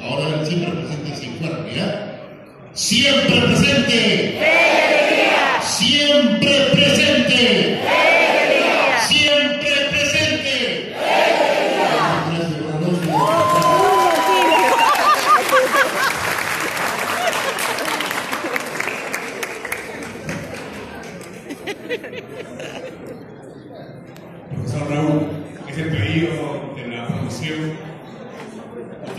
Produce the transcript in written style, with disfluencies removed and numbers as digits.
Ahora él siempre presente sin fuera, mira. Siempre presente. Siempre presente. Siempre presente. Gracias.